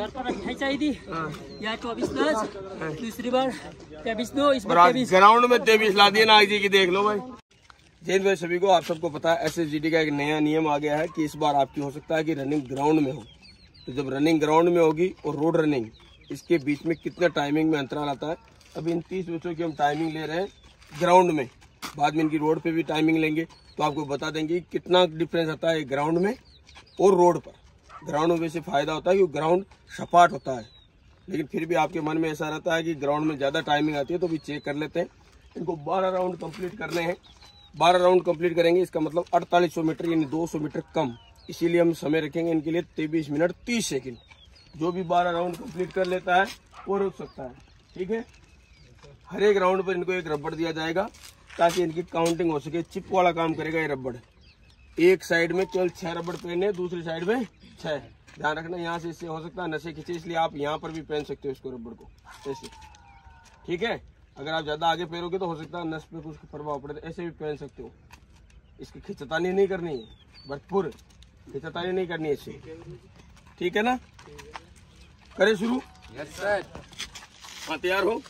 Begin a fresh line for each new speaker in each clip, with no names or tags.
घर पर 28 चाहिए थी या 24-10, दूसरी बार 23-2, इस बार 23।
ग्राउंड में 23 ला दिए नाग जी की, देख लो भाई। जैन भाई सभी को आप सबको पता है SSGD का एक नया नियम आ गया है कि इस बार आपकी हो सकता है कि रनिंग ग्राउंड में हो। तो जब रनिंग ग्राउंड में होगी और रोड रनिंग, इसके बीच में कितना टाइमिंग में अंतराल आता है। अभी इन 30 बच्चों की हम टाइमिंग ले रहे हैं ग्राउंड में, बाद में इनकी रोड पे भी टाइमिंग लेंगे तो आपको बता देंगे कितना डिफरेंस आता है ग्राउंड में और रोड पर। ग्राउंड में वैसे फायदा होता है कि ग्राउंड सपाट होता है, लेकिन फिर भी आपके मन में ऐसा रहता है कि ग्राउंड में ज़्यादा टाइमिंग आती है, तो भी चेक कर लेते हैं। इनको 12 राउंड कंप्लीट करने हैं। 12 राउंड कंप्लीट करेंगे, इसका मतलब 4800 मीटर यानी 200 मीटर कम। इसीलिए हम समय रखेंगे इनके लिए 23 मिनट 30 सेकेंड। जो भी 12 राउंड कंप्लीट कर लेता है वो रुक सकता है, ठीक है। हर एक राउंड पर इनको एक रबड़ दिया जाएगा ताकि इनकी काउंटिंग हो सके। चिप वाला काम करेगा ये रबड़। एक साइड में केवल 6 रबड़ पहने, दूसरी साइड में 6। ध्यान रखना, यहाँ से इससे हो सकता है नशे खींचे, इसलिए आप यहाँ पर भी पहन सकते हो इसको, रबड़ को ऐसे, ठीक है। अगर आप ज्यादा आगे पैरोगे तो हो सकता है नस पे कुछ प्रभाव पड़े, तो ऐसे भी पहन सकते हो। इसकी खिंचतानी नहीं करनी है, भरपूर खिंचतानी नहीं करनी है इससे, ठीक है ना। करें शुरू?
Yes sir.
हाँ, तैयार हो?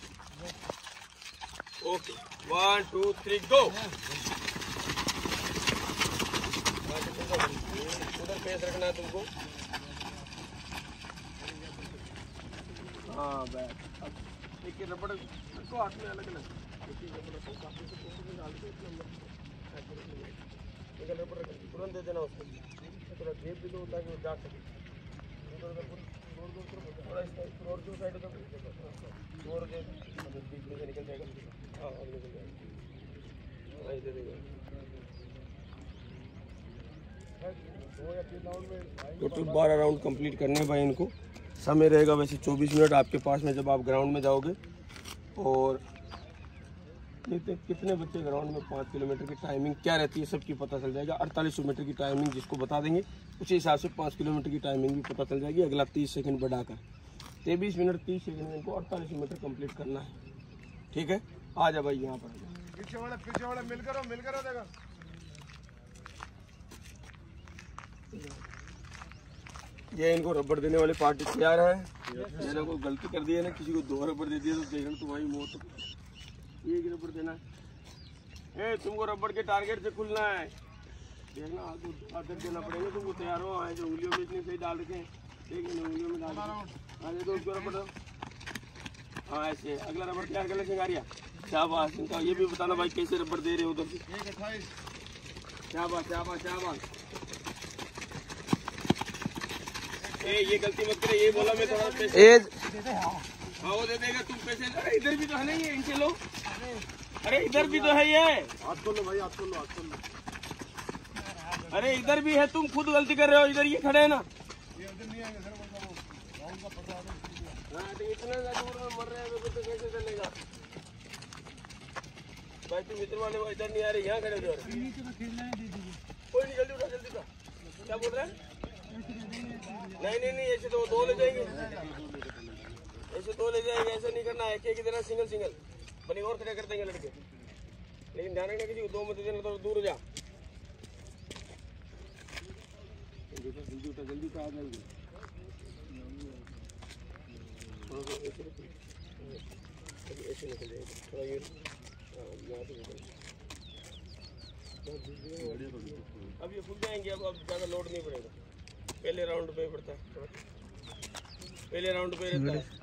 Okay, 1 2 3 go. उधर पेस रखना है तुमको। हाँ बैठ। अब एक रबड़ रखो हाथ में अलग अलग, रबड़ तुरंत दे देना उसको, थोड़ा गेप भी दो ताकि वो जा सके। और जो साइड और बीच में से निकल जाएगा। हाँ, अब निकल जाएगा। टोटल 12 राउंड कंप्लीट करने हैं भाई इनको। समय रहेगा वैसे 24 मिनट आपके पास में जब आप ग्राउंड में जाओगे। और कितने बच्चे ग्राउंड में 5 किलोमीटर की टाइमिंग क्या रहती है सबकी पता चल जाएगा। 4800 मीटर की टाइमिंग जिसको बता देंगे उसी हिसाब से 5 किलोमीटर की टाइमिंग भी पता चल जाएगी, अगला 30 सेकंड बढ़ाकर। 23 मिनट 30 सेकंड में इनको 4800 मीटर कंप्लीट करना है, ठीक है। आ जा भाई यहाँ पर।
पीछे वाला मिलकर हो देगा।
ये इनको रबड़ देने वाले पार्टी तैयार है। मैंने कोई गलती कर दी है ना, किसी को 2 रबड़ दे दिया तो देखना तुम्हारी मौत। एक रबड़ देना है, तुमको रबड़ के टारगेट से खुलना है, देखना आदत देना पड़ेगा तुमको। तैयार हो? ऐसे उंगलियों में इतनी सही डाल रखे हैं, देखिए उंगलियों में डाल दे दो उसको रबड़। हाँ ऐसे। अगला रबड़ तैयार कर ले सिंगारिया। शाबाश। इनका ये भी बताना भाई कैसे रबड़ दे रहे हो उधर से। शाबाश शाबाश शाबाश। ये गलती मत करे, ये बोला मैं थोड़ा पैसे। हाँ वो दे देगा, तुम पैसे। अरे इधर भी तो है नहीं, ये इनसे लो। अरे इधर भी तो है ये।
हाथ खोलो भाई, हाथ खोलो, हाथ खोलो।
अरे इधर भी है, तुम खुद गलती कर रहे हो। इधर ये खड़े हैं ना।
ये उधर नहीं आएंगे सर, राउंड का पता है।
हाँ तो इतना दूर में मर रहे हैं तो कैसे चलेगा भाई। तुम इधर वाले इधर नहीं आ रहे, यहाँ खड़े हो। कोई नहीं, जल्दी उठा, जल्दी उठा। क्या बोल रहे हैं? नहीं ऐसे तो 2 ले जाएंगे, ऐसे 2 ले जाएंगे। ऐसे नहीं करना है, एक एक देना, सिंगल सिंगल बनी और खड़े कर देंगे लड़के। लेकिन ध्यान रखना किसी को 2 मत देना, तो दूर हो जा। जल्दी उठा आ जाएंगे। ऐसे निकल जाएगा थोड़ा, ये यहाँ से निकल। अब ये फूल जाएंगे, अब ज़्यादा लोड नहीं पड़ेगा। पहले राउंड पे पड़ता है, पहले राउंड पे रहता है।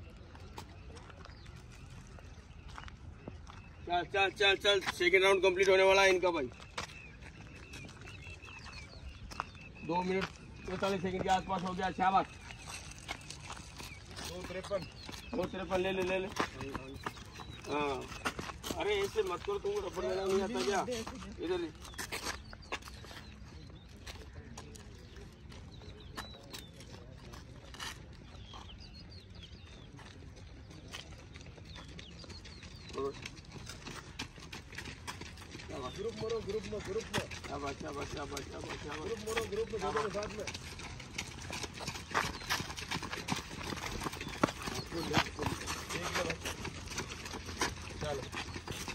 चल सेकेंड राउंड कंप्लीट होने वाला है इनका भाई। 2 मिनट 45 सेकंड के आसपास हो गया। शाबाश। 2:53 ले। हाँ अरे ऐसे मत करो, तुमको रबड़ देना नहीं आता क्या? इधर
ग्रुप में
शाबाश
ग्रुप में दोनों साथ में।
चलो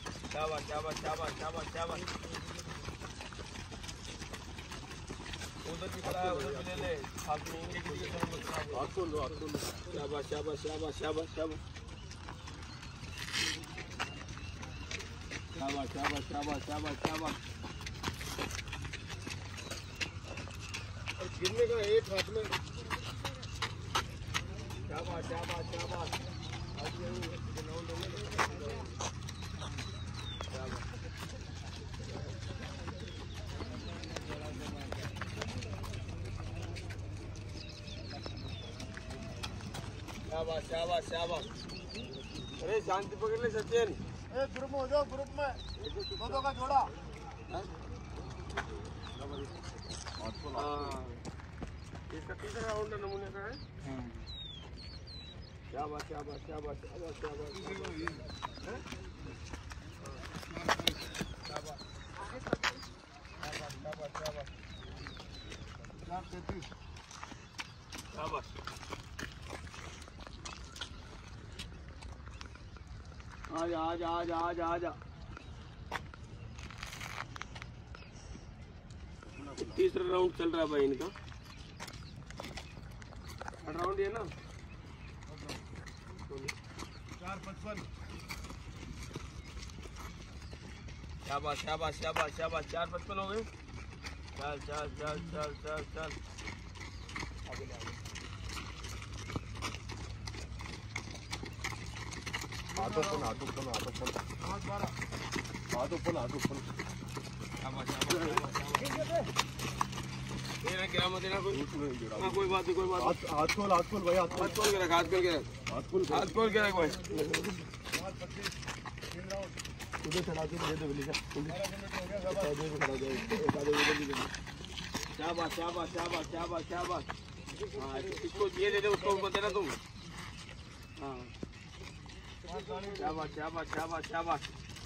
शाबाश। उधर भी खड़ा है, उधर भी ले ले, फालतू नहीं है किसी के साथ। हाथ खोल लो, हाथ खोल लो। शाबाश शाबाश शाबाश शाबाश शाबाश शाबाश शाबाश शाबाश शाबाश शाबाश।
गिरने का एक हाथ में।
शाबाश शाबाश शाबाश। शाबाश शाबाश शाबाश। अरे शांति पकड़ ले सचिन।
ग्रुप में हो जाओ, ग्रुप में दो का जोड़ा।
हाँ, इसका तीसरा राउंड नमूने का है। शाबाश शाबाश शाबाश शाबाश शाबाश। आजा आजा आजा आजा आजा। तीसरा राउंड चल रहा है भाई इनका। राउंड है ना
4:55।
शाबाश शाबाश शाबाश शाबाश। 4:55 हो गए। चल चल चल चल चल चल।
हाथ ओपन, हाथ ओपन, हाथ ओपन, हाथ 12, हाथ ओपन, हाथ ओपन।
शाबाश शाबाश। तेरा गिरा मत देना कोई। हाँ कोई बात नहीं कोई बात नहीं।
हाथ खोल, हाथ खोल भाई, हाथ खोल।
हाथ खोल के रख, हाथ खोल के रख,
हाथ खोल,
हाथ खोल के रख भाई।
5:25, 3 राउंड।
उधर चढ़ा के दे दो बिल्ली का।
12 मिनट हो गया।
शाबाश शाबाश शाबाश शाबाश शाबाश। हाँ इसको ये दे दे, उसको मत देना तुम। हाँ शाबाश शाबाश शाबाश शाबाश।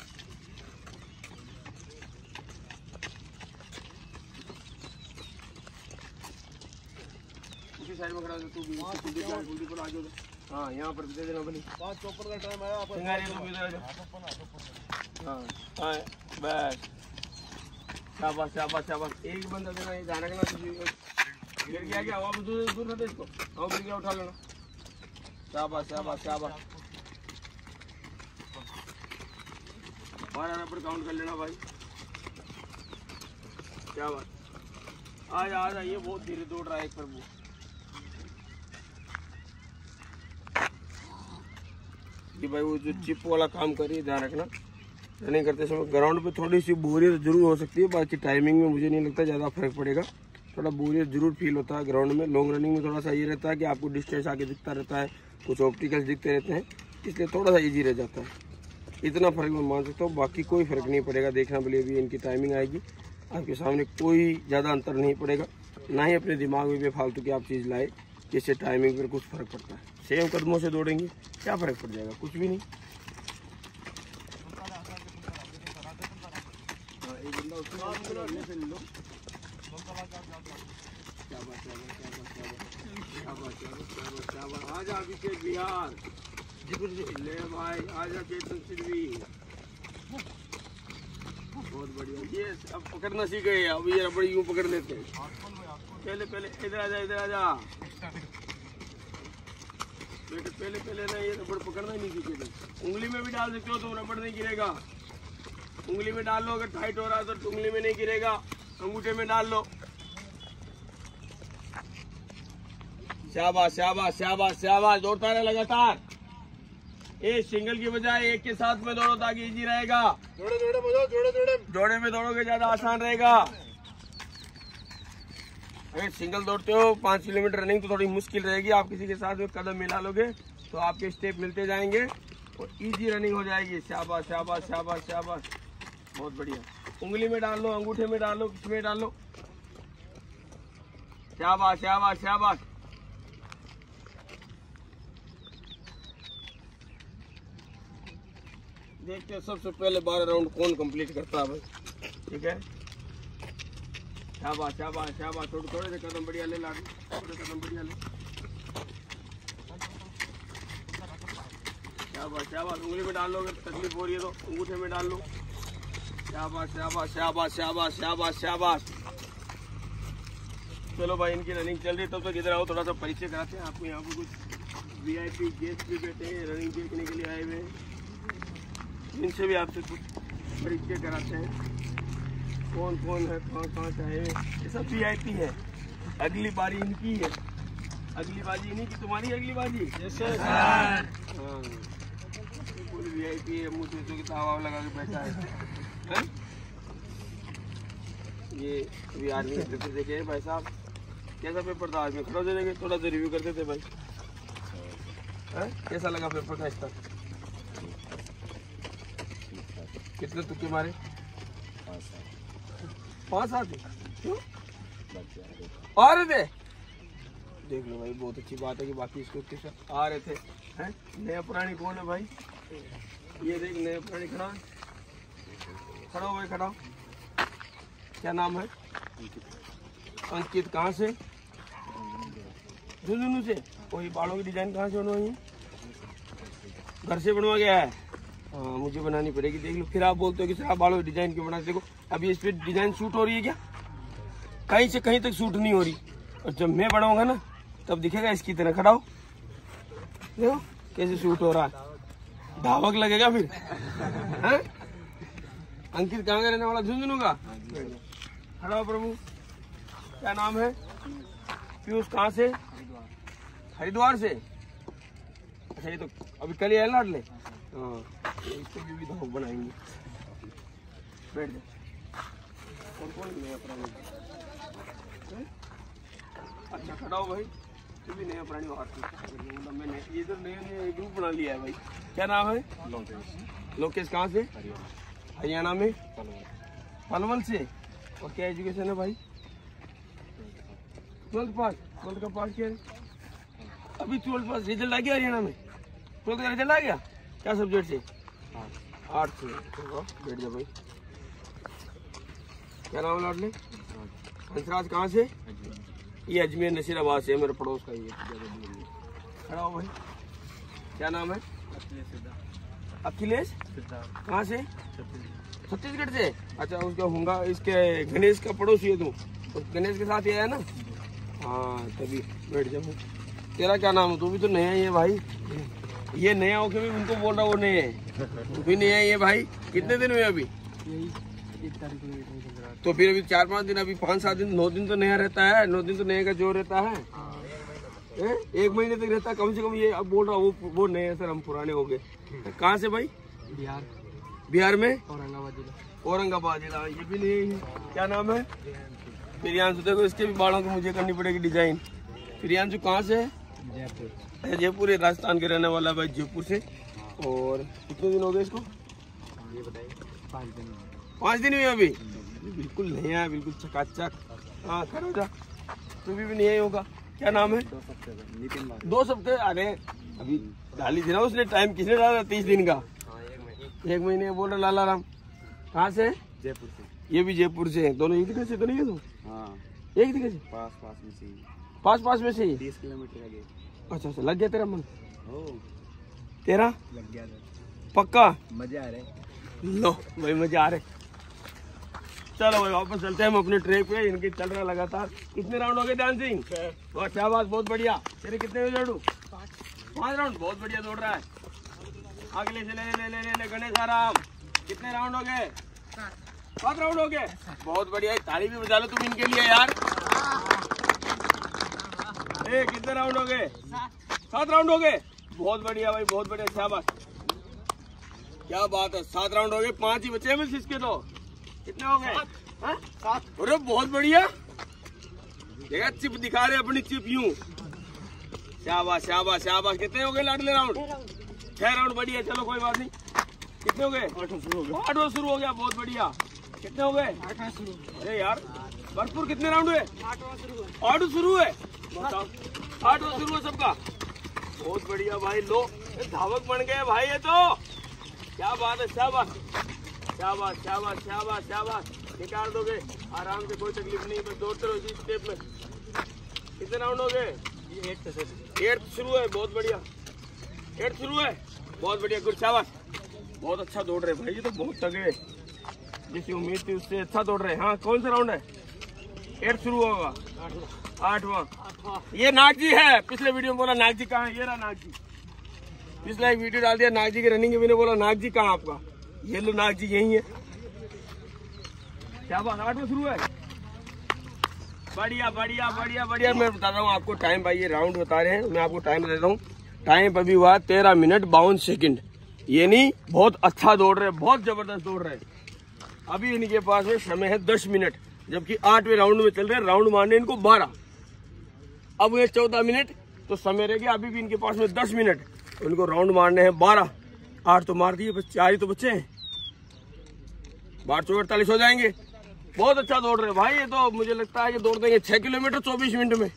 उसी साइड में खड़ा हो तू भी, जल्दी पर आ जाओ। हाँ यहाँ पर दे देना बनी।
5:54 का टाइम आया।
सिंगारी तू भी इधर आ जा।
हाथ ओपन, हाथ ओपन।
हाँ हाँ बस शाबाश शाबाश शाबाश। एक बंदा देना, ये ध्यान रखना। गिर गया क्या? वापस दूर हटे इसको। हाँ गिर गया, उठा लेना। शाबाश शाबाश शाबाश। 12 नंबर काउंट कर लेना भाई। शाबाश। आजा आजा, ये बहुत धीरे दौड़ रहा है एक पर वो। कि भाई वो जो चिप वाला काम करिए, ध्यान रखना। रनिंग करते समय ग्राउंड पे थोड़ी सी बोरियत जरूर हो सकती है, बाकी टाइमिंग में मुझे नहीं लगता ज़्यादा फर्क पड़ेगा। थोड़ा बोरियत जरूर फील होता है ग्राउंड में। लॉन्ग रनिंग में थोड़ा सा ये रहता है कि आपको डिस्टेंस आगे दिखता रहता है, कुछ ऑप्टिकल्स दिखते रहते हैं, इसलिए थोड़ा सा ईजी रह जाता है। इतना फर्क मैं मान सकता हूँ, बाकी कोई फर्क नहीं पड़ेगा। देखना भले अभी इनकी टाइमिंग आएगी आपके सामने, कोई ज़्यादा अंतर नहीं पड़ेगा। ना ही अपने दिमाग में बेफालतू की आप चीज़ लाए जिससे टाइमिंग पर कुछ फर्क पड़ता है। सेम कदमों से दौड़ेंगे, क्या फर्क पड़ जाएगा? कुछ भी नहीं। एक बंदा उसको से ले लो। आजा अभिषेक बिहार ले भाई, आजा चेतन सिद्धि। बहुत बढ़िया। ये अब पकड़ना सीख गए, अब ये रबड़ यूं पकड़ लेते हैं। पहले पहले इधर आजा, इधर आजा बेटे। पहले पहले ना ये रबड़ पकड़ना ही नहीं सीखे थे। उंगली में भी डाल सकते हो तुम, रबड़ नहीं गिरेगा। उंगली में डाल लो, अगर टाइट हो रहा है तो उंगली में नहीं गिरेगा, अंगूठे में डाल लो। शाबाश शाबाश शाबाश शाबाश। दौड़ता रहे लगातार। एक सिंगल की बजाय एक के साथ में दौड़ो ताकि इजी रहेगा।
जोड़े जोड़े बजाओ, जोड़े जोड़े।
जोड़े में दौड़ोगे ज्यादा आसान रहेगा। अगर सिंगल दौड़ते हो 5 किलोमीटर रनिंग तो थोड़ी मुश्किल रहेगी। आप किसी के साथ में कदम मिला लोगे तो आपके स्टेप मिलते जाएंगे और इजी रनिंग हो जाएगी। शाबाश शाबाश शाबाश शाबाश। बहुत बढ़िया। उंगली में डाल लो, अंगूठे में डाल लो, किसमें डाल लो। शाबाश शाबाश शाबाश। देखते हैं सबसे पहले 12 राउंड कौन कंप्लीट करता है भाई। ठीक है, शाबाश शाबाश शाबाश। थोड़े से कदम बढ़िया ले, लाडू थोड़े कदम बढ़िया ले। शाबाश शाबाश। उंगली में डाल लो, अगर तकलीफ हो रही है तो अंगूठे में डाल लो। शाबाश शाबाश शाबाश शाबाश शाबाश शाबाश। चलो भाई इनकी रनिंग चल रही है, तब तक इधर आओ, थोड़ा सा परिचय कराते हैं आपको। यहाँ पर कुछ VIP गेस्ट भी बैठे हैं, रनिंग देखने के लिए आए हुए हैं, इनसे भी आपसे कुछ परिचय कराते हैं, कौन कौन है, कहाँ से आए हैं। ये सब VIP है, अगली बारी इनकी है, अगली बाजी इन्हीं की, तुम्हारी अगली बाजी। हाँ पूरी VIP है, मुँह से की तावा लगा के बैठा है। ये अभी आदमी पेपर देखे भाई साहब, कैसा पेपर था आज में, खड़ा दे देंगे, थोड़ा सा रिव्यू करते थे भाई। कैसा लगा पेपर था इसका? कितने तुक्के मारे? 5-7। क्यों आ रहे थे? देख लो भाई, बहुत अच्छी बात है कि बाकी इसको आ रहे थे। हैं नया पुरानी कौन है भाई? ये देख नया पुरानी खड़ा खड़ा हो भाई, खड़ा। क्या नाम है? अंकित। कहाँ से? झुंझुनू से। वही बालों की डिजाइन कहाँ से बनवाई है? घर से बनवा गया है। हाँ मुझे बनानी पड़ेगी, देख लो। फिर आप बोलते हो कि सर आप बालों की डिजाइन क्यों बनाते? देखो अभी इस पे डिजाइन शूट हो रही है क्या? कहीं से कहीं तक शूट नहीं हो रही, और जब मैं बनाऊंगा ना तब दिखेगा इसकी तरह। खड़ा हो, देखो कैसे शूट हो रहा है, धावक लगेगा फिर। है? अंकित कहाँ का रहने वाला? झुंझुनू का। खड़ा हो प्रभु। क्या नाम है? पीयूष। कहाँ से? हरिद्वार से। अच्छा ये तो अभी कल ही आए लाडले। हाँ इसको भी धावक बनाएंगे। बैठ जाओ। कौन कौन नया प्राणी? अच्छा खड़ा हो भाई, तू भी नया प्राणी बाहर। मैंने ये तो नया ग्रुप बना लिया है भाई। क्या नाम है? लोकेश। कहाँ से? हरियाणा में। पलवल से। और क्या एजुकेशन है भाई? 12th पास। 12th का पास किया है अभी? 12th पास। रिजल्ट आ गया हरियाणा में? 12th का रिजल्ट आ गया? क्या सब्जेक्ट से? आर्ट्स से। बैठ जाओ भाई। क्या नाम है लाडले? हंसराज। कहाँ से? ये अजमेर नसीराबाद से, मेरे पड़ोस का ये। खड़ा हो भाई। क्या नाम है? अखिलेश। कहाँ से? छत्तीसगढ़ से। अच्छा उसका होगा, इसके गणेश का पड़ोसी है तू, तो गणेश के साथ ही आया ना? हाँ तभी। बैठ जाओ। तेरा क्या नाम है? तू भी तो नया ही है भाई। ये नया होके भी उनको बोल रहा वो नए है, तू भी नया ही है भाई। कितने दिन हुए अभी? तो फिर अभी 4-5 दिन, अभी 5-7 दिन, 9 दिन तो नया रहता है। 9 दिन तो नए का जोर रहता है। 1 महीने तक रहता है कम से कम। ये अब बोल रहा वो नए है सर, हम पुराने हो गए। कहाँ से भाई? बिहार। बिहार में? औरंगाबाद जिला। औरंगाबाद जिला। ये भी नहीं है। क्या नाम है? प्रियांशु। देखो इसके भी बालों को मुझे करनी पड़ेगी डिजाइन। प्रियांशु कहाँ से है? जयपुर। अच्छा जयपुर है, राजस्थान के रहने वाला भाई, जयपुर से। और कितने दिन हो गए इसको? ये बताइए। 5 दिन हुए अभी? बिल्कुल नया है, बिल्कुल चकाचक। हाँ खड़ा हो जा, तू भी नया ही होगा। क्या नाम है? 2 सप्ताह। अरे अभी डाली थी ना उसने, टाइम किसने डाला? 30 दिन का। 1 महीने बोल रहा लाला राम। कहाँ से? जयपुर से। ये भी जयपुर से है। दोनों एक जगह से तो नहीं है तुम? हाँ एक जगह से। पास में से ही। पास में से ही? 30 किलोमीटर आगे। अच्छा लग गया तेरा मन? तेरा लग गया पक्का? मजे आ रहे? लो भाई मजे आ रहे। चलो भाई वापस चलते हैं हम अपने ट्रैक पे। इनके चल रहा लगातार। कितने राउंड हो गए डांसिंग? बहुत शाबाश, बहुत बढ़िया। तेरे कितने हुए दौड़ू? 5 राउंड। बहुत बढ़िया दौड़ रहा है। अगले से ले गणेश आराम। कितने राउंड हो गए? 7 राउंड हो गए। बहुत बढ़िया। ताली भी बजा लो तुम इनके लिए यार। कितने राउंड हो गए? 7 राउंड हो गए। बहुत बढ़िया भाई, बहुत बढ़िया, शाबाश। क्या बात है, 7 राउंड हो गए। 5 ही बचे हैं बस इसके। तो कितने हो गए? 7। अरे बहुत बढ़िया। देखा चिप दिखा रहे अपनी चिप यूं। शाबाश शाबाश शाबाश। कितने हो गए लाडले राउंड? 6 राउंड। बढ़िया। चलो कोई बात नहीं। कितने हो गए? 8वां शुरू हो गया। बहुत बढ़िया। कितने हो गए? 8वां शुरू। अरे यार भरपूर। कितने राउंड हुए? 8वां शुरू है। 8वां शुरू है सबका। बहुत बढ़िया भाई। लो धावक बन गए भाई ये तो। क्या बात है। शाबाश शाबाश शाबाश शाबाश शाबाश। निकाल दोगे आराम से, कोई तकलीफ नहीं। बस दौड़ते रहो इसी स्टेप में। कितने राउंड हो गए? 8th शुरू है। बहुत बढ़िया। 8th शुरू है। बहुत बढ़िया, गुड, शाबाश। बहुत अच्छा दौड़ रहे भाई, ये तो बहुत तगड़े। जैसी उम्मीद थी उससे अच्छा दौड़ रहे। हाँ कौन सा राउंड है? 8th शुरू होगा। 8वां। ये नाग जी है, पिछले वीडियो में बोला नाग जी कहाँ है, ये रहा नाग जी। पिछला एक वीडियो डाल दिया नाग जी की रनिंग के, मैंने बोला नाग जी कहाँ आपका, ये लो नाग जी यही है। क्या बात, 8वां शुरू है। बढ़िया बढ़िया बढ़िया बढ़िया। मैं बता रहा हूँ आपको टाइम, भाई ये राउंड बता रहे हैं, मैं आपको टाइम दे रहा हूँ। टाइम अभी हुआ 13 मिनट 52 सेकंड। ये नहीं बहुत अच्छा दौड़ रहे, बहुत जबरदस्त दौड़ रहे। अभी इनके पास में समय है 10 मिनट, जबकि 8वें राउंड में चल रहे हैं। राउंड मारने इनको 12, अब ये 14 मिनट तो समय रह गया। अभी भी इनके पास में 10 मिनट, उनको राउंड मारने हैं 12। 8 तो मार दिए, बस 4 ही तो बच्चे हैं। 12 48 हो जाएंगे। बहुत अच्छा दौड़ रहे भाई। ये तो मुझे लगता है कि दौड़ देंगे 6 किलोमीटर 24 मिनट में।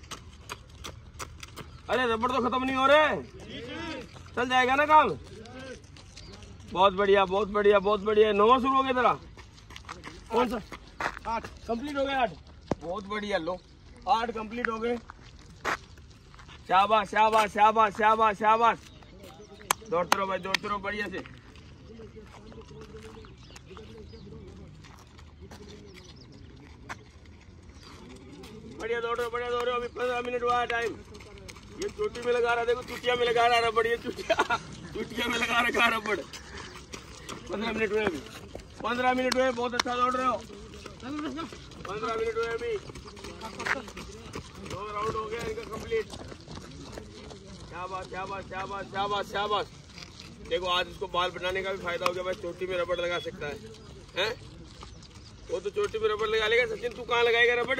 अरे रबड़ तो खत्म नहीं हो रहे, चल जाएगा ना काम। बहुत बढ़िया बहुत बढ़िया बहुत बढ़िया। 9वां शुरू हो गया तेरा, कौन सा? 8 कंप्लीट हो गया। 8 बहुत बढ़िया। लो 8 कंप्लीट हो गए। शाबाश शाबाश शाबाश शाबाश शाबाश। दौड़ते रहो भाई, दौड़ते रहो बढ़िया से। बढ़िया दौड़ रहे हो, बढ़िया दौड़ रहे हो। अभी 15 मिनट हुआ है टाइम। ये चोटी में लगा रहा, देखो चुटिया में लगा रहा, बढ़िया चुटिया में लगा रखा रबड़। 15 मिनट हुए अभी, 15 मिनट हुए। बहुत अच्छा दौड़ रहे हो। 15 मिनट हुए अभी, 2 राउंड हो गया इनका कंप्लीट। शाबाश शाबाश शाबाश शाबाश शाबाश। देखो आज इसको बाल बनाने का भी फायदा हो गया भाई, चोटी में रबड़ लगा सकता है, हैं? वो तो चोटी में रबड़ लगा लेगा। सचिन तू कहाँ लगाएगा रबड़?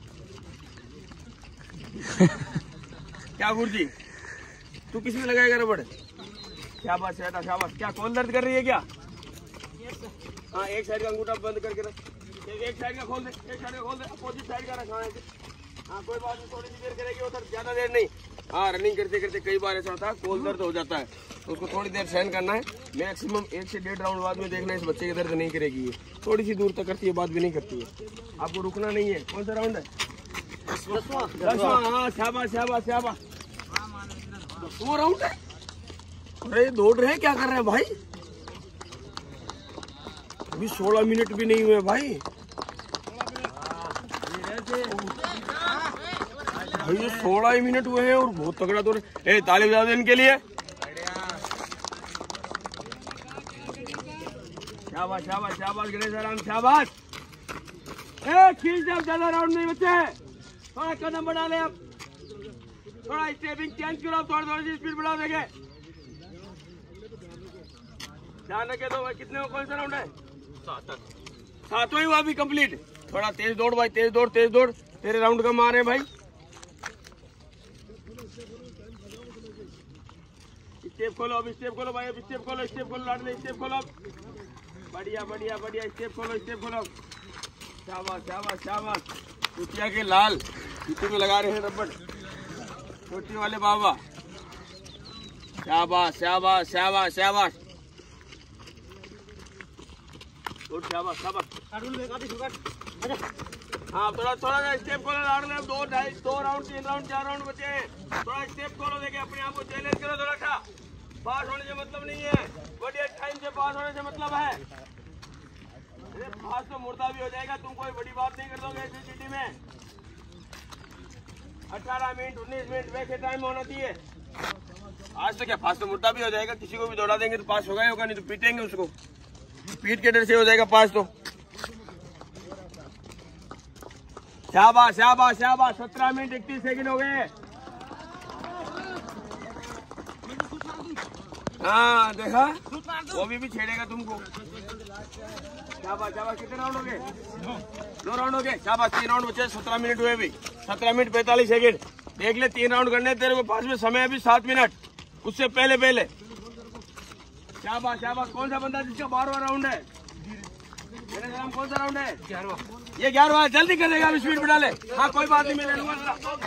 क्या गुरुजी, तू किस में लगाएगा रबड़? शाबाश शाबाश। क्या कौन दर्द कर रही है क्या? हाँ एक साइड का अंगूठा बंद करके रख, एक साइड का खोल दे, एक साइड का खोल दे, अपोजिट साइड का रखा है। हाँ कोई बात नहीं, थोड़ी सी देर करेगी उधर, ज्यादा देर नहीं। हाँ रनिंग करते करते कई बार ऐसा होता है कोल दर्द हो जाता है, तो उसको थोड़ी देर सहन करना है। मैक्सिमम 1 से 1.5 राउंड बाद में देखना है इस बच्चे की दर्द नहीं करेगी। ये थोड़ी सी दूर तक करती है, बात भी नहीं करती है। आपको रुकना नहीं है। कौन सा राउंड है? 10वां। हाँ शाबाश शाबाश शाबाश। 10वां राउंड है। अरे दौड़ रहे हैं, क्या कर रहे हैं भाई? अभी 16 मिनट भी नहीं हुए भाई। भाई ये 16 ही मिनट हुए हैं और बहुत तगड़ा दौड़। ए ताली बजा दो इनके लिए। शाबाश शाबाश शाबाश गणेश आराम शाबाश। खींच दे, ज्यादा राउंड नहीं बचे। थोड़ा कदम बढ़ा ले, अब थोड़ा स्टेपिंग चेंज करो, थोड़ी सी स्पीड बढ़ा देंगे। ध्यान रखे दो भाई। कितने कौन सा राउंड है? 7वां हुआ अभी कंप्लीट। थोड़ा तेज दौड़ भाई, तेज दौड़ तेज दौड़। तेरे राउंड कम आ रहे हैं भाई। स्टेप खोलो, अब स्टेप खोलो भाई, अब स्टेप खोलो, स्टेप खोलो, लाडले स्टेप खोलो। बढ़िया बढ़िया बढ़िया। स्टेप खोलो, स्टेप खोलो। शाबाश शाबाश शाबाश। चुटिया के लाल जूते में लगा रहे हैं रबड़, छोटी वाले बाबा। शाबाश शाबाश शाबाश शाबाश। शाबाश शाबाश। हाँ थोड़ा थोड़ा सा स्टेप खोलो, लाड़ ले। 2 राउंड 3 राउंड 4 राउंड बचे हैं। थोड़ा स्टेप खोलो, देखे अपने आप को चैलेंज करो थोड़ा सा। पास होने से मतलब नहीं है, बढ़िया टाइम से पास होने से मतलब है। अरे पास तो मुर्दा भी हो जाएगा, तुम कोई बड़ी बात नहीं कर दोगे एसएसजीडी में। 18 मिनट 19 मिनट वैसे टाइम होना चाहिए। आज तो क्या पास तो मुर्दा भी हो जाएगा, किसी को भी दौड़ा देंगे तो पास होगा ही होगा, नहीं तो पीटेंगे उसको। पीट के डर से हो जाएगा पास तो। शाबाश शाबाश शाबाश। 17 मिनट 31 सेकंड हो गए। हाँ देखा, वो भी छेड़ेगा तुमको। शाबाश शाबाश। कितने राउंड हो गए? 2 राउंड हो गए। शाबाश। 3 राउंड बचे। 17 मिनट हुए अभी। 17 मिनट 45 सेकंड। देख ले 3 राउंड करने तेरे को पास में समय अभी 7 मिनट, उससे पहले पहले। शाबाश शाबाश। कौन सा बंदा जिसका 12वां राउंड है? मेरे नाम कौन सा राउंड है? 11वां। ये 11वां। जल्दी कर देगा, स्पीड बढ़ा ले। हाँ कोई बात नहीं, मैं ले लूंगा।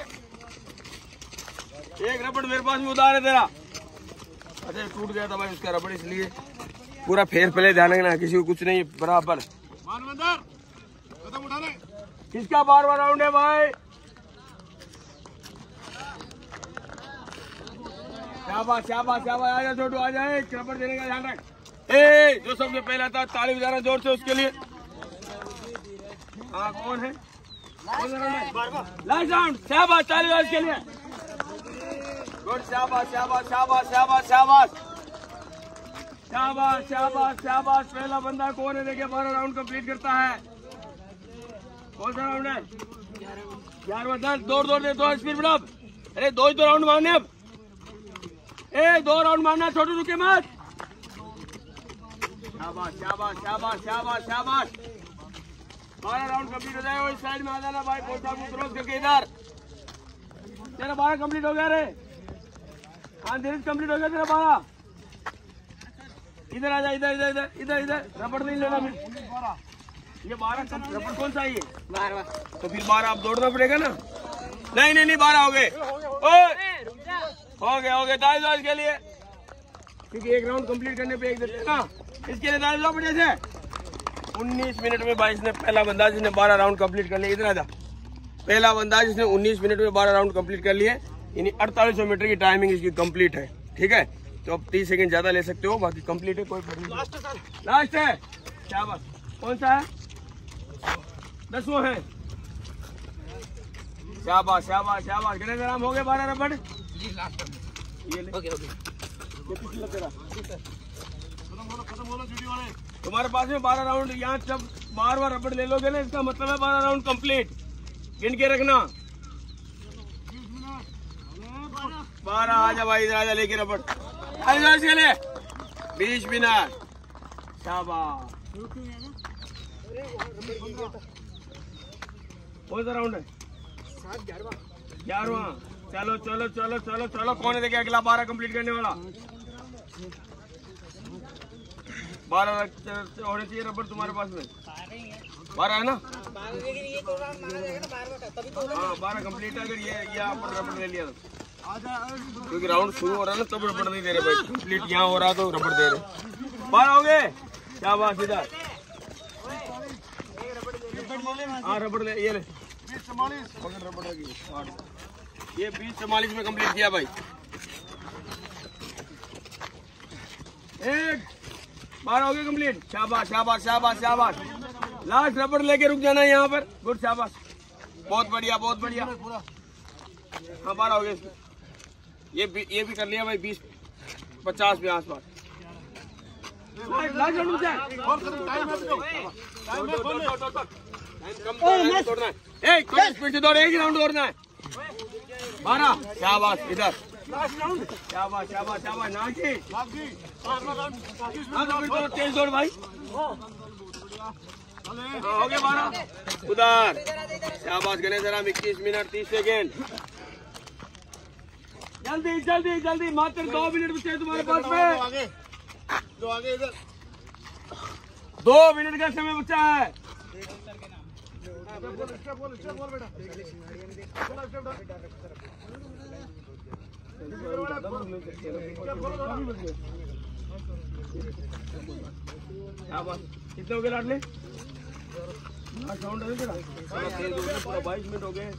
एक रबड़ मेरे पास में उधार है तेरा। अच्छा टूट गया था भाई उसका रबड़, इसलिए पूरा फेर पहले ध्यान रखना, किसी को कुछ नहीं बराबर। किसका 12वां राउंड है भाई? शाबाश शाबाश शाबाश। आ जा छोटू, आ जाए। रबड़ देने का ध्यान रख। जो सबसे पहला था ताली बजाना जोर से उसके लिए। हाँ कौन है? Last round. शाबाश, ताली बजाओ इसके लिए। गुड, शाबाश शाबाश शाबाश शाबाश शाबाश शाबाश शाबाश शाबाश। पहला बंदा कौन है? देखिए 12 राउंड कंप्लीट करता है। कौन सा राउंड है? 11वां। 10 दौड़ दौड़ दे, दो स्पीड बढ़ा। अरे दो ही तो राउंड मारने अब। 2 राउंड मारना, छोटे रुके मत। शाबाश शाबाश शाबाश शाबाश शाबाश। 12 राउंड कंप्लीट हो जाए। इस साइड में आ जाना भाई, कोच साहब को क्रॉस करके इधर। तेरा 12 कंप्लीट हो गया रे। हाँ धीरे कंप्लीट हो गया तेरा 12। इधर आ जा, इधर इधर इधर इधर इधर। रबड़ नहीं लेना फिर। ये 12 रबड़ कौन सा है ये? 12। तो फिर 12 आप दौड़ना पड़ेगा ना। नहीं नहीं नहीं, 12 हो गए। हो गए ताली बजाओ इसके लिए, क्योंकि एक राउंड कंप्लीट करने पे एक देते हैं ना। इसके लिए ताली बजाओ बढ़िया से। 19 मिनट में भाई इसने पहला बंदा जिसने 12 राउंड कंप्लीट कर लिए। इधर आ जा। पहला बंदा जिसने 19 मिनट में 12 राउंड कंप्लीट कर लिए। यानी 4800 मीटर की टाइमिंग इसकी कंप्लीट है। ठीक है, तो अब 30 सेकंड ज्यादा ले सकते हो, बाकी कंप्लीट है, कोई लास्ट है। शाबाश। कौन सा है? 10वां है। शाबाश शाबाश शाबाश। गणेश राम हो गए 12 रबड़। ये ले। Okay okay. तुम्हारे पास में 12 राउंड, यहाँ जब बार रबड़ ले लोगे ना, इसका मतलब है 12 राउंड कंप्लीट। गिन के रखना। 12 आ जा भाई, इधर आ जा लेके रबड़। के लिए 20 मिनट। शाबाश। कौन सा राउंड है? 11वां। चलो चलो चलो चलो चलो। कौन है देखिए अगला 12 कंप्लीट करने वाला? 12 होने चाहिए रबड़ तुम्हारे पास में। 12 है ना? हाँ 12 कंप्लीट है। अगर ये आप रबड़ ले लिया तो, क्योंकि राउंड शुरू हो रहा है ना, तब रबड़ नहीं दे रहे भाई। कंप्लीट यहाँ हो रहा तो रबड़ दे रहे। 12 हो गए। शाबाश। इधर हाँ रबड़ ले, ये ले 20-44 रबड़ लगी। ये 20-44 में कंप्लीट किया भाई। 12 हो गए कंप्लीट। शाबाश शाबाश शाबाश शाबाश। लास्ट रबड़ लेके रुक जाना यहाँ पर। गुड, शाबाश, बहुत बढ़िया बहुत बढ़िया। हाँ 12 हो गए। ये भी कर लिया भाई। 20-50 के आसपास। दौड़ना है, स्पीड से दौड़, एक ही राउंड दौड़ना है। 12। शाबाश। इधर शाबाश शाबाश शाबाश। नाची तेज दौड़ भाई। हो गया 12। उधर शाबाश। Ganesh Ram 21 minute 30 second. जल्दी जल्दी जल्दी, मात्र 2 मिनट बचे हैं तुम्हारे पास में। आगे इधर 2 मिनट का समय बचा है। कितने हो गए लाडले? 22 मिनट हो गए।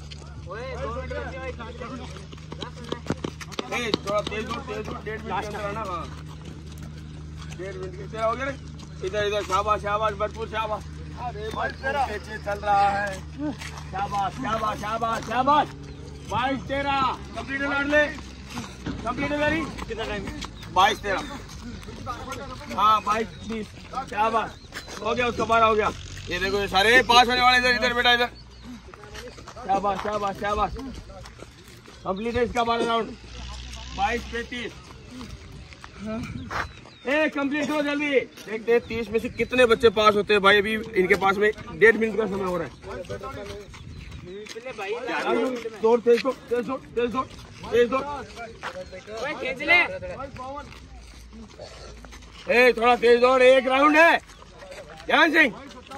थोड़ा तेज दो, 1.5 मिनट के अंदर आना। हाँ 1.5 मिनट के तेरा हो गया। इधर इधर। शाबाश शाबाश भरपूर शाबाश। चल रहा है। शाबाश शाबाश शाबाश शाबाश। 22-13 कंप्लीट है लाडले। कंप्लीट है मेरी। कितना टाइम? 22-13। हाँ 22-20। शाबाश। हो गया, उसका 12 हो गया। ये देखो ये सारे पास होने वाले। इधर इधर बेटा इधर। शाबाश शाबाश शाबाश। कंप्लीट है इसका 12 राउंड। 22-35। कंप्लीट हो जल्दी। देखते हैं 30 में से कितने बच्चे पास होते हैं भाई। अभी इनके पास में 1.5 मिनट का समय हो रहा है। दौड़ तेज दौड़ तेज दौड़ तेज दौड़ तेज दौड़। थोड़ा तेज दौड़। एक राउंड है। ध्यान सिंह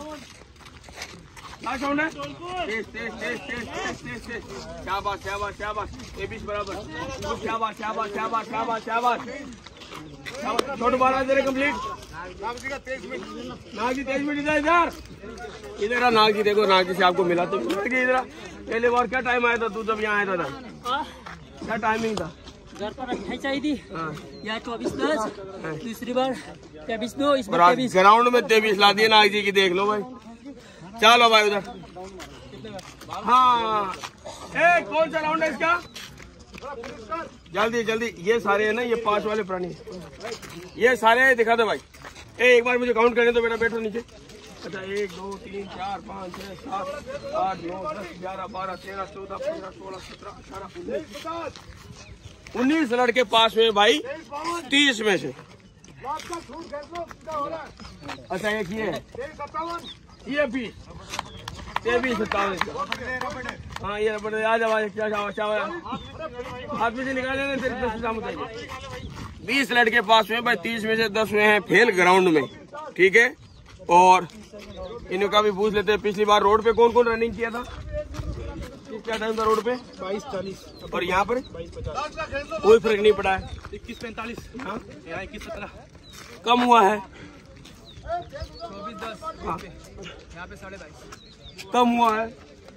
लास्ट राउंड है। तेज तेज तेज तेज तेज तेज तेज। शाबाश शाबाश शाबाश। 20 बराबर। शाबाश शाबाश शाबाश शाबाश शाबाश। छोटे 12 तेरे कंप्लीट। नाग जी 23 मिनट। इधर इधर आ नाग जी। देखो नाग जी से आपको मिला तो इधर। पहले बार क्या टाइम आया था तू जब यहाँ आया था? क्या टाइमिंग था?
घर पर 28 आई थी। या 24-10। दूसरी बार 23-2। इस बार 23।
ग्राउंड में 23 ला दिए नाग जी की। देख लो भाई। चलो भाई उधर। हाँ कौन सा राउंड है इसका? जल्दी जल्दी, ये सारे है ना, ये 5 वाले प्राणी, ये सारे दिखा दो भाई। एक बार मुझे काउंट करने दो बेटा, बैठो नीचे। अच्छा 1 2 3 4 5 6 7 8 9 10 11 12 13 14 15 16 17 18 19 लड़के पास में भाई 30 में से। अच्छा एक ये 20 27 हाँ ये रबड़ आ जाओ, हाथ में से निकाले ना तेरे 20 लड़के पास में भाई, 30 में से 10 में हैं फेल ग्राउंड में, ठीक है। और इनका भी पूछ लेते हैं, पिछली बार रोड पे कौन कौन रनिंग किया था? क्या टाइम था रोड पे? 22-40। और यहाँ पर कोई फर्क नहीं पड़ा है? 21-45। हाँ 21-17 कम हुआ है, 24-10 यहाँ पे 22.5 कम हुआ है,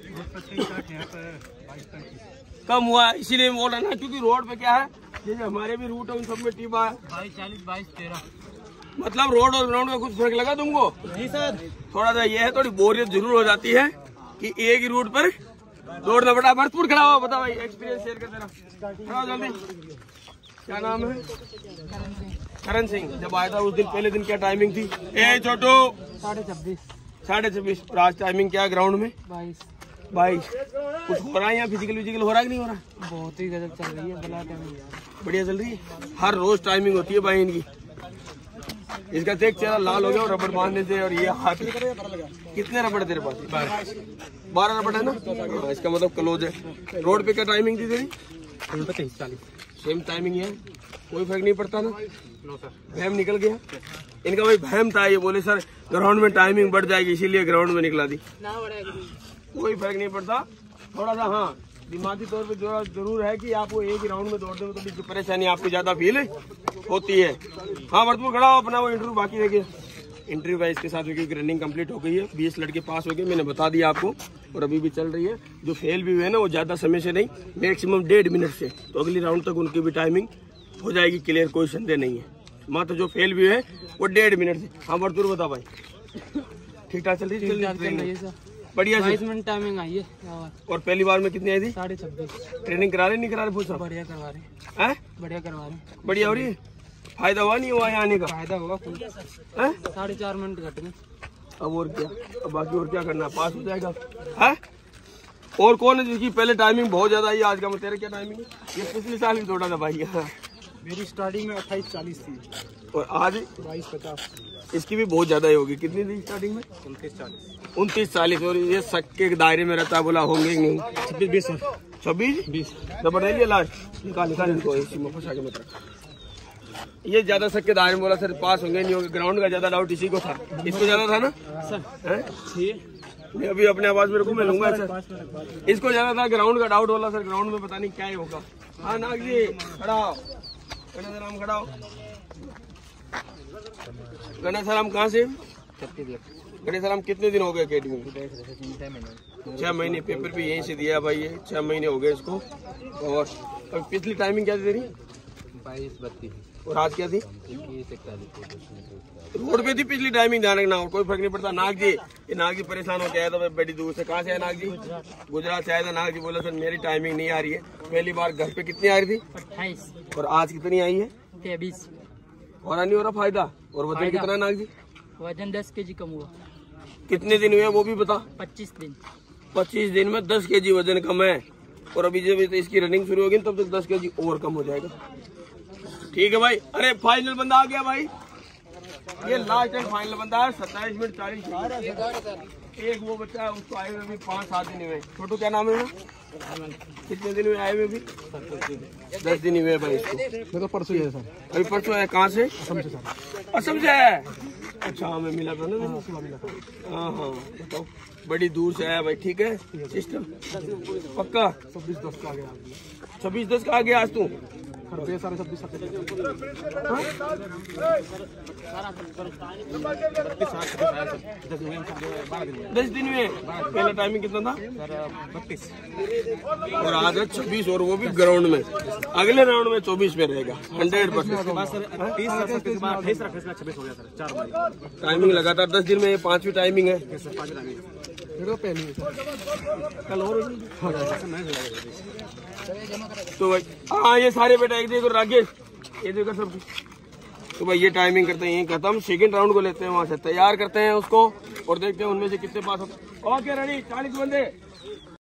कम हुआ है। इसीलिए बोल रहा ना, क्योंकि रोड पे क्या है, जैसे हमारे भी रूट है उन सब में टीपा है 22-40 22-13, मतलब रोड और ग्राउंड का कुछ फर्क लगा तुमको? जी सर। थोड़ा सा ये है, थोड़ी बोरियत जरूर हो जाती है कि एक ही रूट पर दौड़ना पड़ा। भरतपुर खड़ा हो, बता भाई एक्सपीरियंस शेयर कर देना, खड़ा जल्दी। क्या नाम है? करण सिंह। जब आया था उस दिन, पहले दिन क्या टाइमिंग थी? ए छोटू 26.5। आज टाइमिंग क्या है ग्राउंड में? 22। कुछ हो रहा है यहाँ फिजिकल हो रहा है कि नहीं हो रहा?
बहुत ही गजब चल रही है,
बढ़िया चल रही है। हर रोज टाइमिंग होती है भाई इनकी। इसका देख चेहरा लाल हो गया और रबड़ बांधने से, और ये हाथ कितने रबड़ तेरे पास? 12 रबड़ है ना, इसका मतलब क्लोज है। रोड पे क्या टाइमिंग थी तेरी? 23-40। सेम टाइमिंग है, कोई फर्क नहीं पड़ता ना? No sir. भैम निकल गया इनका भाई, भैम था, ये बोले सर ग्राउंड में टाइमिंग बढ़ जाएगी इसीलिए ग्राउंड में निकला दी। कोई फर्क नहीं पड़ता, थोड़ा सा हाँ दिमागी तौर पे जरूर है कि आपको एक ही राउंड में दौड़ने में थोड़ी परेशानी आपको ज्यादा फील होती है। हाँ भरतपुर खड़ा हो, अपना वो इंटरव्यू बाकी रह गया। इंटरव्यू वाइज के साथ क्योंकि रनिंग कंप्लीट हो गई है, 20 लड़के पास हो गए, मैंने बता दिया आपको, और अभी भी चल रही है। जो फेल भी हुए ना वो ज्यादा समय से नहीं, मैक्सिमम 1.5 मिनट से, तो अगली राउंड तक उनकी भी टाइमिंग हो जाएगी क्लियर, कोई संदेह नहीं है। मात्र जो फेल भी है वो 1.5 मिनट से। हाँ भरतपुर बता भाई, ठीक ठाक चल रही है? बढ़िया
22 मिनट टाइमिंग आई है।
और पहली बार में कितनी आई थी?
26.5।
ट्रेनिंग करा रहे नहीं करा रहे? पूछा।
बढ़िया करवा रहे
हैं,
बढ़िया करवा रहे,
बढ़िया हो रही है। फायदा हुआ नहीं हुआ यहाँ आने का?
फायदा होगा। 4.5 मिनट घट गए।
अब और क्या, अब बाकी और क्या करना, पास हो जाएगा है। और कौन है जिसकी पहले टाइमिंग बहुत ज्यादा आई आज का? तेरे क्या टाइमिंग है? ये पिछले साल भी दौड़ा था भाई।
मेरी स्टार्टिंग में 28-40 थी
और आज
22-50।
इसकी भी बहुत ज्यादा ही होगी। कितनी थी स्टार्टिंग में? 29-40। और ये शक के दायरे में रहता है, बोला होंगे नहीं। 26-20 रबड़ ले लिया लास्ट, निकाल इनको इसी में फंसा के मत रख। ये ज्यादा शक के दायरे में बोला सर पास होंगे नहीं होंगे। ग्राउंड का ज्यादा डाउट इसी को था, इसको ज्यादा था ना सर? अभी अपने आवाज मेरे को मैं लूंगा सर, इसको ज्यादा था ग्राउंड का डाउट वाला सर। ग्राउंड में पता नहीं क्या ही होगा। हाँ नाग जी खड़ा हो, गणेश खड़ा हो। गणेश राम कहाँ से? गणेश राम कितने दिन हो गए अकेडमी में? 6 महीने। पेपर भी यहीं से दिया भाई, ये 6 महीने हो गए इसको। और पिछली टाइमिंग क्या थी तेरी?
22-32।
और आज क्या थी?
21-41।
रोड पे थी पिछली टाइमिंग, ध्यान रखना। और कोई फर्क नहीं पड़ता। नाग जी, ये नाग जी परेशान हो गया था बड़ी दूर से। कहाँ से है नाग जी? गुजरात से आया था। नाग जी बोला सर मेरी टाइमिंग नहीं आ रही है। पहली बार घर पे कितनी आ रही थी?
28।
और आज कितनी आई है?
23।
और नहीं हो रहा फायदा? और वजन कितना नाग जी?
वजन 10 kg कम हुआ।
कितने दिन हुए वो भी बता?
25 दिन।
25 दिन में 10 kg वजन कम है। और अभी जब इसकी रनिंग शुरू होगी तब तक 10 kg और कम हो जाएगा। ठीक है भाई। अरे फाइनल बंदा आ गया भाई, ये लास्ट एंड फाइनल बंदा है। 27 मिनट 40। एक वो बच्चा है, उसको आए हुए भी 5-7 दिन हुए। छोटू क्या नाम है? कितने दिन हुए आए हुए? भी 10 दिन हुए भाई इसको।
मैं तो परसों है सर।
अभी परसों है। कहाँ से?
असम से सर।
असम से है? अच्छा हमें मिला था ना। हाँ बताओ, बड़ी दूर से आया भाई। ठीक है सिस्टम पक्का?
26-10 का आ गया।
26-10 का आ गया आज तू?
26-27।
10 दिन में। पहला टाइमिंग कितना था?
32।
और आज है 26, और वो भी ग्राउंड में। अगले राउंड में 24 में रहेगा 100%। टाइमिंग लगातार 10 दिन में 5वीं टाइमिंग है। तो भाई हाँ ये सारे बेटा एक देखो राकेश ये देखो सब। तो भाई ये टाइमिंग करते हैं खत्म। सेकंड राउंड को लेते हैं वहां से, तैयार करते हैं उसको और देखते हैं उनमें से कितने पास होते हैं। ओके रेडी 40 बंदे।